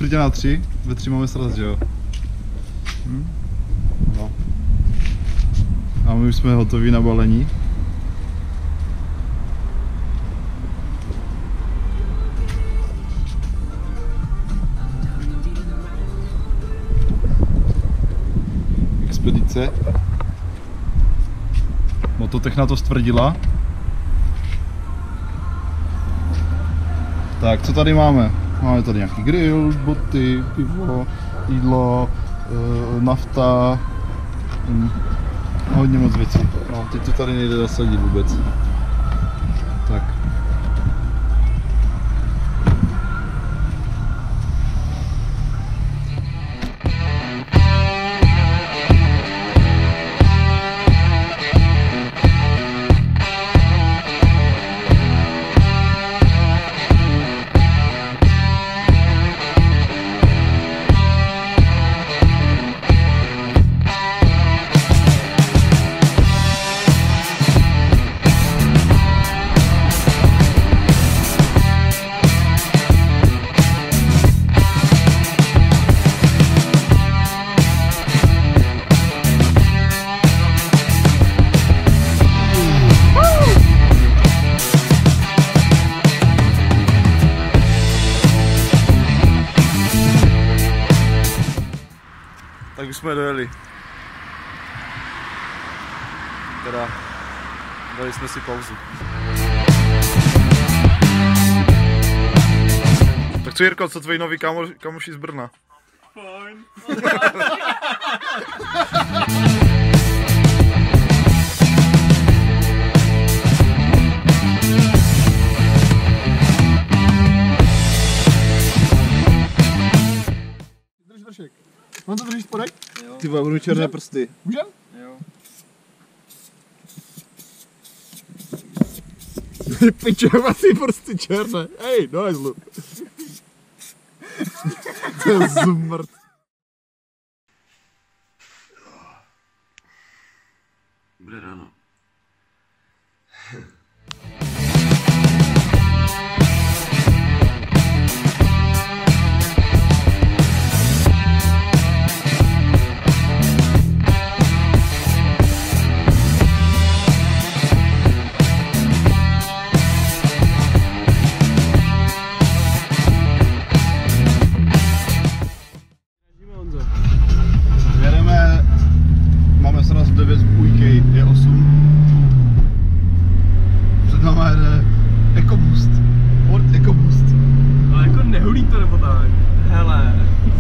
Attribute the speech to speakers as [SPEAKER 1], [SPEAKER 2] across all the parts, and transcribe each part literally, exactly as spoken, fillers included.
[SPEAKER 1] čtvrtě na tři, ve tři máme sraz, že jo? Hm? No. A my už jsme hotoví na balení. Expedice. Mototechna to stvrdila. Tak, co tady máme? Máme tady nějaký grill, boty, pivo, jídlo, e, nafta, hm, hodně moc věcí. No, teď to tady nejde zasadit vůbec. Tak. Tak už jsme dojeli. Teda dali jsme si pauzu. Tak co, Jirko, co tvoji noví kamoš, kamoši z Brna?
[SPEAKER 2] Fajn.
[SPEAKER 3] Drž vršek. Mám to drží spodek?
[SPEAKER 1] Ty vole, budu černé prsty.
[SPEAKER 3] Můžem?
[SPEAKER 2] Jo.
[SPEAKER 3] Pičeva ty prsty černé. Hej, do hajzlu. To je zmrt.
[SPEAKER 4] Bude ráno.
[SPEAKER 1] Jedeme, máme sraz devět v půjkej, je osm. Před náma jede EcoBoost, Ford EcoBoost.
[SPEAKER 2] Ale jako nehulí to nebo tak? Hele.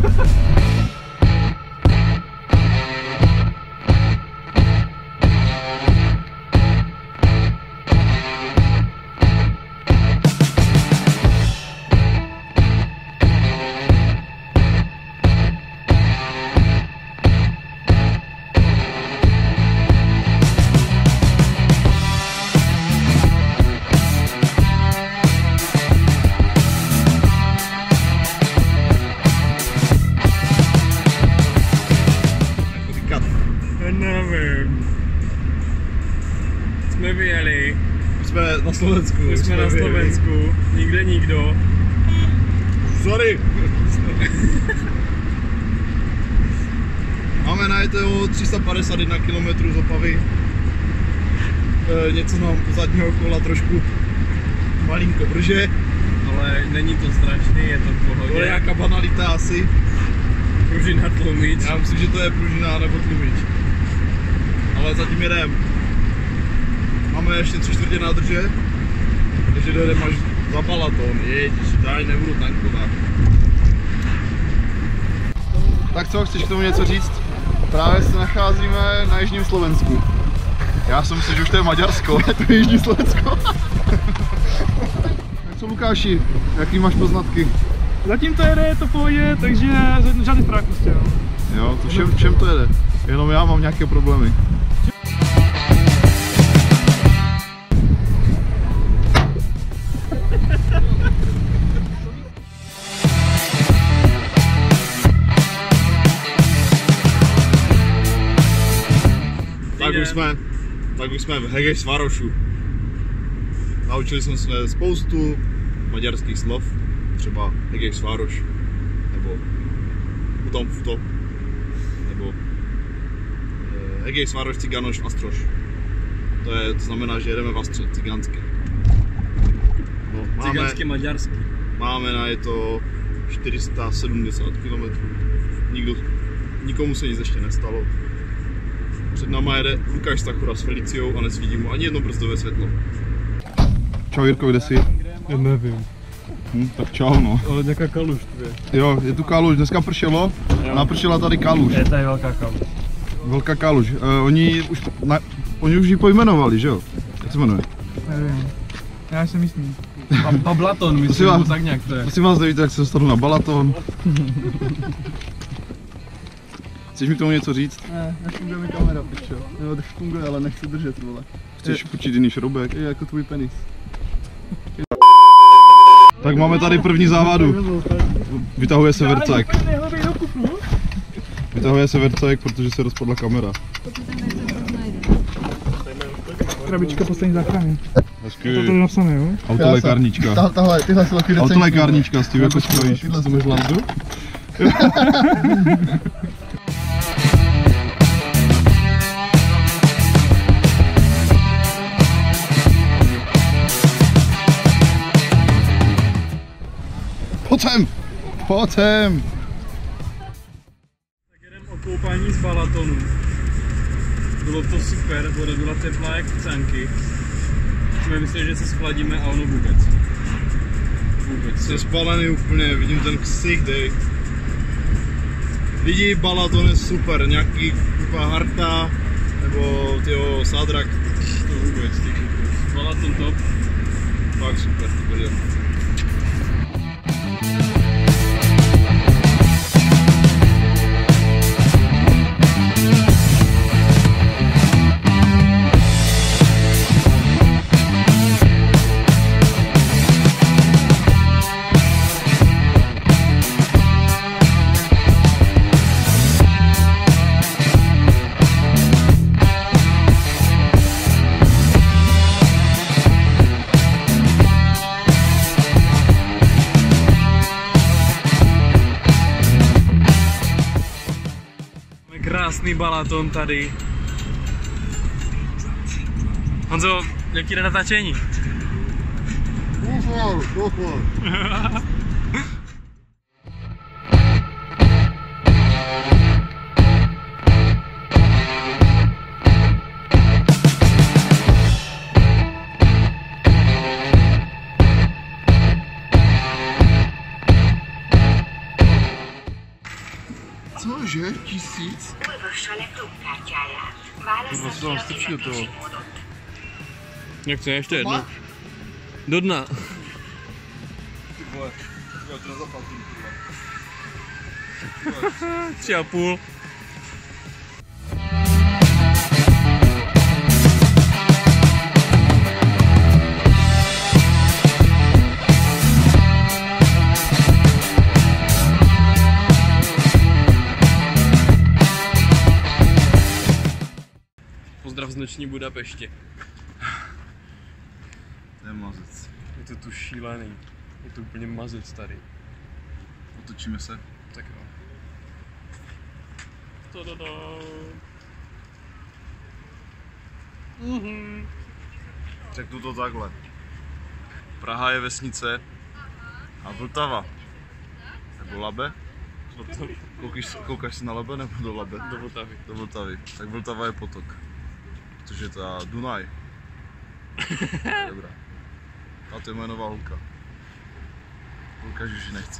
[SPEAKER 2] Nevím. Jsme vyjeli.
[SPEAKER 1] Jsme na Slovensku.
[SPEAKER 2] My jsme na Slovensku. Nikde nikdo.
[SPEAKER 1] Sorry. Máme najetého tři sta padesát jedna kilometrů z Opavy. E, něco nám do zadního kola trošku malinko brže.
[SPEAKER 2] Ale není to strašný, je to v pohodě.
[SPEAKER 1] To je nějaká banalita asi.
[SPEAKER 2] Pružina tlumič.
[SPEAKER 1] Já myslím, že to je pružina nebo tlumič. Ale zatím jedem. Máme ještě tři čtvrtě nádrže, takže dojedeme až za Balaton. Ježiš, tady nebudu tankovat. Tak co, chceš k tomu něco říct? Právě se nacházíme na jižním Slovensku. Já jsem si, že už to je Maďarsko, ale to je jižní Slovensko. Tak co, Lukáši, jaký máš poznatky?
[SPEAKER 2] Zatím to jede, je to v pohodě, takže žádný strach prostě. Jo,
[SPEAKER 1] jo to všem, všem to jede. Jenom já mám nějaké problémy. Tak už jsme, tak už jsme v Hegešvárošu. Naučili jsme se spoustu maďarských slov, třeba Hegešvároš nebo Futom, Futo. Nebo Egejs, Vároš, Ciganoš, Astroš. To, je, to znamená, že jedeme v Astře, cigánské. No, máme,
[SPEAKER 2] Cigánské maďarský.
[SPEAKER 1] máme na je to čtyři sta sedmdesát kilometrů. Nikdo, nikomu se nic ještě nestalo. Před náma jede Lukáš Stachura s Feliciou a nesvítí mu ani jedno brzdové světlo. Čau Jirko, kde jsi?
[SPEAKER 2] Já nevím.
[SPEAKER 1] Hm, tak čau no.
[SPEAKER 2] Ale nějaká kaluž tu je.
[SPEAKER 1] Jo, je tu kaluž, dneska pršelo a napršela tady kaluž.
[SPEAKER 2] Je tady velká kaluž.
[SPEAKER 1] Velká kaluž. Uh, oni, už, na, oni už ji pojmenovali, že jo? Jak se jmenuje?
[SPEAKER 2] Nevím. Já jsem myslím. A Balaton, myslím,
[SPEAKER 1] vás,
[SPEAKER 2] nebo tak nějak to je.
[SPEAKER 1] Prosím vás, nevíte, jak se dostanu na Balaton? Chceš mi k tomu něco říct?
[SPEAKER 3] Ne, nefunguje mi kamera, pičo. Nebo tak funguje, ale nechci držet, vole.
[SPEAKER 1] Chceš počít jiný šroubek?
[SPEAKER 3] Je jako tvůj penis.
[SPEAKER 1] Tak máme tady první závadu. Vytahuje se vercek. Vytahuje se vercek, protože se rozpadla kamera.
[SPEAKER 2] Krabička poslední záchrany.
[SPEAKER 1] Hezky.
[SPEAKER 2] To tady napsané, jo?
[SPEAKER 1] Autolékárnička.
[SPEAKER 3] Ta, tahle, tyhle jsou taky recenzní.
[SPEAKER 1] Autolékárnička, s tím jako stojíš.
[SPEAKER 3] Tyhle jsou landu.
[SPEAKER 1] Pojď sem! Pojď sem!
[SPEAKER 2] Tak jdem o koupání z Balatonu. Bylo to super, voda byla teplá jak canky. Jsme mysleli, že se schladíme a ono vůbec. Vůbec.
[SPEAKER 1] Jsem spalený úplně, vidím ten ksich, dej. Lidi, Balaton je super, nějaký kupa harta, nebo tyho sádrak, to vůbec. Ty.
[SPEAKER 2] Balaton top.
[SPEAKER 1] Fakt super, super je.
[SPEAKER 2] Krásný Balaton tady. Honzo, jaký jde natáčení?
[SPEAKER 3] Ufol, ufol.
[SPEAKER 1] Cože? Tisíc?
[SPEAKER 2] Kurva, co tam strčí do toho? Jak chce, ještě jedno. Do dna.
[SPEAKER 1] Ty vole, já to nezaplatím, kurva.
[SPEAKER 2] Tři a půl. Pozdrav z noční Budapešti.
[SPEAKER 1] To je mazec.
[SPEAKER 2] Je to tu šílený. Je to úplně mazec tady.
[SPEAKER 1] Otočíme se.
[SPEAKER 2] Tak jo. Tadada. Mhm.
[SPEAKER 1] Řeknu to takhle. Praha je vesnice a Vltava. Nebo Labe? Koukáš, koukáš se na Labe nebo do Labe?
[SPEAKER 2] Do Vltavy.
[SPEAKER 1] Do Vltavy. Tak Vltava je potok. Protože ta Dunaj. Dobrá. A to je moje nová holka. Holka už ji nechce.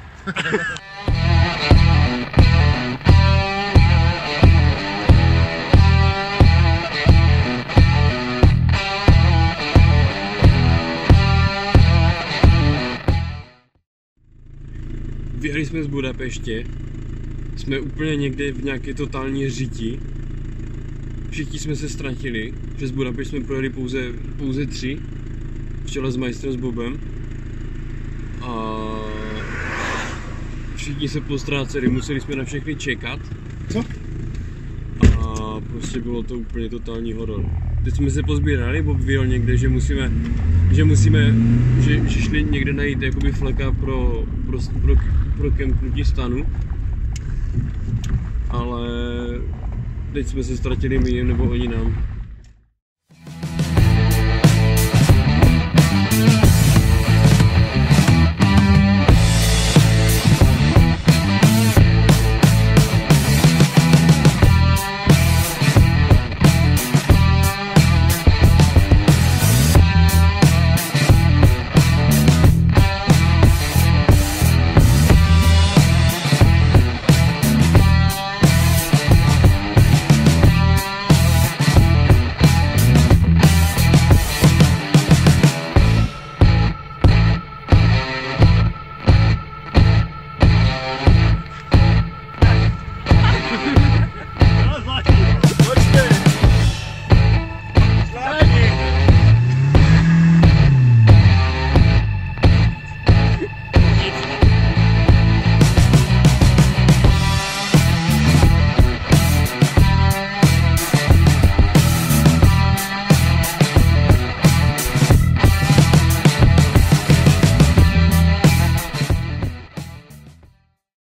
[SPEAKER 2] Vyjeli jsme z Budapeště. Jsme úplně někde v nějaké totální řiti. Všichni jsme se ztratili. Přes Budapešť jsme projeli pouze, pouze tři. V čele s majstrem s Bobem. A všichni se postráceli, museli jsme na všechny čekat.
[SPEAKER 1] Co?
[SPEAKER 2] A prostě bylo to úplně totální horor. Teď jsme se pozbírali, Bob vyjel někde, že musíme, že musíme, že, že šli někde najít jakoby fleka pro, pro, pro, pro kempnutí stanu. ale teď jsme se ztratili my jim, nebo oni nám.